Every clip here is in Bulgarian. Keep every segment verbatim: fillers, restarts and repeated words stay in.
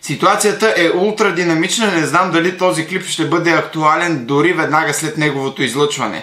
Ситуацията е ултра динамична, не знам дали този клип ще бъде актуален дори веднага след неговото излъчване.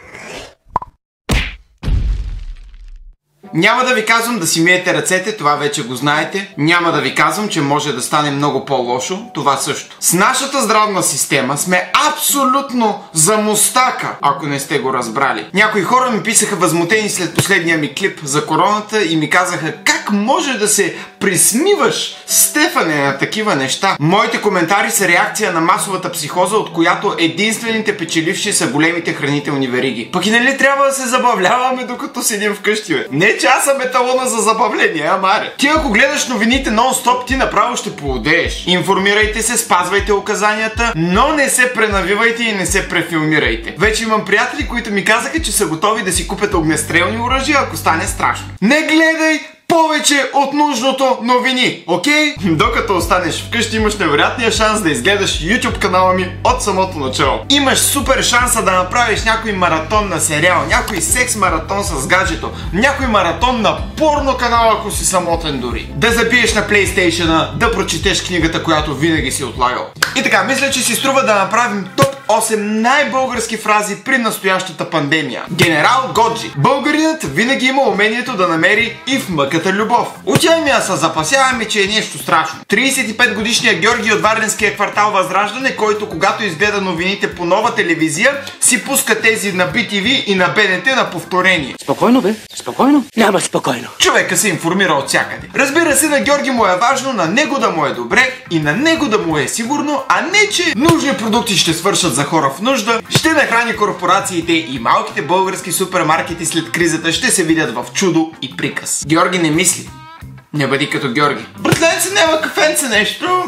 Няма да ви казвам да си миете ръцете, това вече го знаете. Няма да ви казвам, че може да стане много по-лошо, това също. С нашата здравна система сме абсолютно за мустака, ако не сте го разбрали. Някои хора ми писаха възмутени след последния ми клип за короната и ми казаха: как може да се присмиваш, Стефане, на такива неща? Моите коментари са реакция на масовата психоза, от която единствените печеливши са големите хранителни вериги. Пък и нали трябва да се забавляваме докато седим вкъщи, бе? Не че аз съм еталона за забавление, амаре. Ти ако гледаш новините нон-стоп, ти направо ще поудееш. Информирайте се, спазвайте указанията, но не се пренавивайте и не се префилмирайте. Вече имам приятели, които ми казаха, че са готови да си купят огнестрелни оръжия, ако стане страшно. Не гледай повече от нужното новини, окей? Докато останеш вкъщи, имаш невероятния шанс да изгледаш YouTube канала ми от самото начало. Имаш супер шанса да направиш някой маратон на сериал, някой секс маратон с гаджето, някой маратон на порно канал, ако си самотен дори. Да забиеш на PlayStation, да прочетеш книгата, която винаги си отлагал. И така, мисля, че си струва да направим топ осем най-български фрази при настоящата пандемия. Генерал Годжи. Българинът винаги има умението да намери и в мъката любов. Отиваме да се запасяваме, че е нещо страшно. тридесет и пет годишният Георги от Варненския квартал Възраждане, който когато изгледа новините по Нова телевизия, си пуска тези на Би Ти Ви и на Б Н Т на повторение. Спокойно, бе, спокойно. Няма спокойно. Човека се информира от всякъде. Разбира се, на Георги му е важно на него да му е добре и на него да му е сигурно, а не че нужни продукти ще свършат за хора в нужда, ще нахрани корпорациите и малките български супермаркети след кризата ще се видят в чудо и приказ. Георги не мисли. Не бъди като Георги. Братленце, няма кафенце нещо.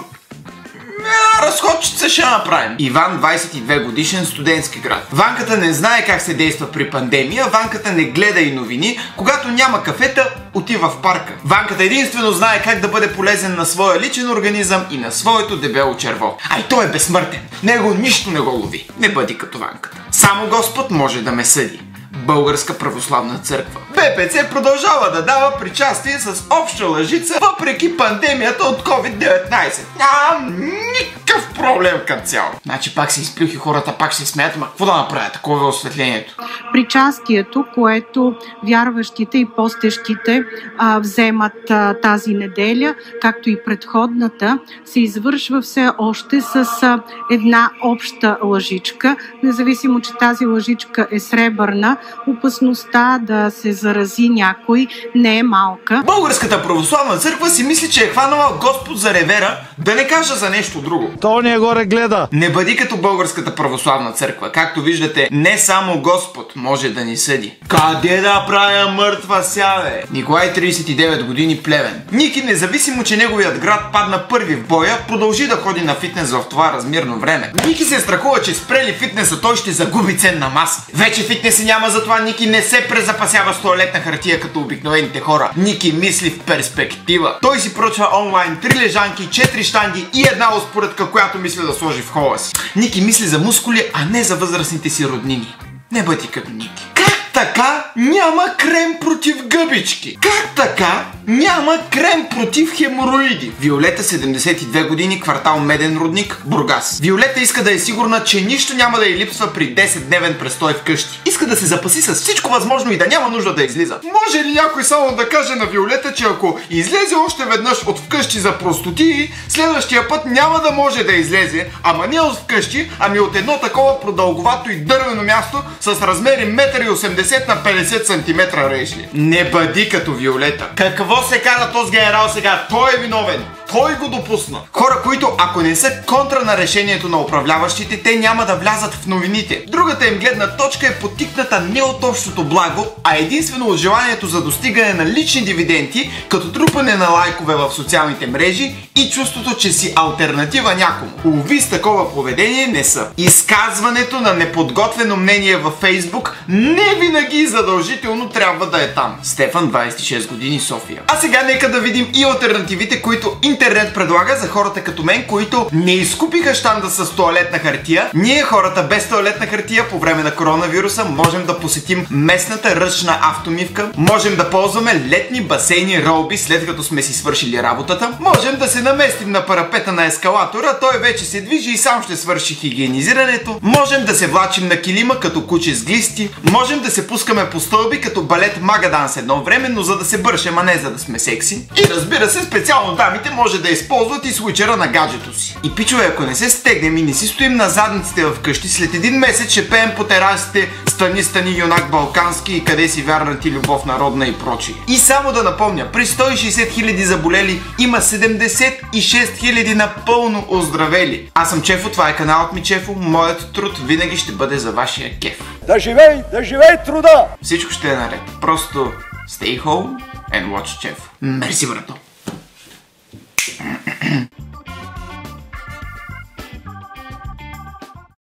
Разходчица ще направим. Иван, двадесет и две годишен, студентски град. Ванката не знае как се действа при пандемия, Ванката не гледа и новини, когато няма кафета, отива в парка. Ванката единствено знае как да бъде полезен на своя личен организъм и на своето дебело черво. Ай, той е безсмъртен. Него нищо не го лови. Не бъди като Ванката. Само Господ може да ме съди. Българска православна църква. Б П Ц продължава да дава причастие с обща лъжица, въпреки пандемията от ковид деветнадесет. Нямам никакъв проблем към цяло. Значи пак се изплюх и хората пак ще смеят, ма какво да направя? Такова е осветлението. Причастието, което вярващите и постещите а, вземат а, тази неделя, както и предходната, се извършва все още с а, една обща лъжичка, независимо, че тази лъжичка е сребърна. Опасността да се зарази някой не е малка. Българската православна църква си мисли, че е хванала Господ за ревера, да не кажа за нещо друго. То не горе гледа. Не бъди като Българската православна църква. Както виждате, не само Господ може да ни съди. Къде да правя мъртва сяве? Николай, тридесет и девет години, Плевен. Ники, независимо, че неговият град падна първи в боя, продължи да ходи на фитнес в това размирно време. Ники се страхува, че спрели фитнеса, той ще загуби ценна маса. Вече фитнеси няма, затова Ники не се презапасява с тоалетна хартия като обикновените хора. Ники мисли в перспектива. Той си прочва онлайн три лежанки, четири щанги и една успоредка, която мисли да сложи в хола си. Ники мисли за мускули, а не за възрастните си роднини. Не бъди като Ники. Как така няма крем против гъбички? Как така няма крем против хемороиди? Виолета, седемдесет и две години, квартал Меден рудник, Бургас. Виолета иска да е сигурна, че нищо няма да й липсва при десетдневен престой вкъщи. Иска да се запаси с всичко възможно и да няма нужда да излиза. Може ли някой само да каже на Виолета, че ако излезе още веднъж от вкъщи за простотии, следващия път няма да може да излезе, ама не от вкъщи, ами от едно такова продълговато и дървено място с размери метър и осемдесет на петдесет сантиметра рейшли. Не бъди като Виолета. Какво се каза този генерал сега? Той е виновен. Той го допусна. Хора, които ако не са контра на решението на управляващите, те няма да влязат в новините. Другата им гледна точка е потикната не от общото благо, а единствено от желанието за достигане на лични дивиденти, като трупане на лайкове в социалните мрежи и чувството, че си алтернатива някому. Уви, с такова поведение не са. Изказването на неподготвено мнение във Фейсбук не винаги задължително трябва да е там. Стефан, двадесет и шест години, София. А сега нека да видим и алтернативите, които Интернет предлага за хората като мен, които не изкупиха щанда с тоалетна хартия. Ние, хората без тоалетна хартия, по време на коронавируса можем да посетим местната ръчна автомивка, можем да ползваме летни басейни, ролби, след като сме си свършили работата, можем да се наместим на парапета на ескалатора, той вече се движи и сам ще свърши хигиенизирането, можем да се влачим на килима като куче с глисти, можем да се пускаме по стълби като балет Магаданс едновременно, за да се бършем, а не за да сме секси. И разбира се, специално дамите може да използват и свичера на гаджето си. И пичове, ако не се стегнем и не си стоим на задниците вкъщи, след един месец ще пеем по терасите "Стани, стани, юнак балкански" и "Къде си, вярна ти любов народна" и прочие. И само да напомня, при сто и шейсет хиляди заболели има седемдесет и шест хиляди напълно оздравели. Аз съм Чефо, това е каналът ми Чефо, моят труд винаги ще бъде за вашия кеф. Да живей, да живей труда! Всичко ще е наред. Просто stay home and watch Чефо. Мерси, брато!